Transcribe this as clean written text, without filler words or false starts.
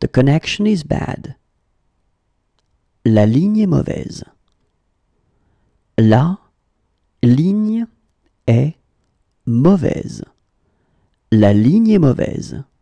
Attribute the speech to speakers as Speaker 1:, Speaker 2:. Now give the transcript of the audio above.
Speaker 1: The connection is bad. La ligne est mauvaise. La ligne est mauvaise. La ligne est mauvaise.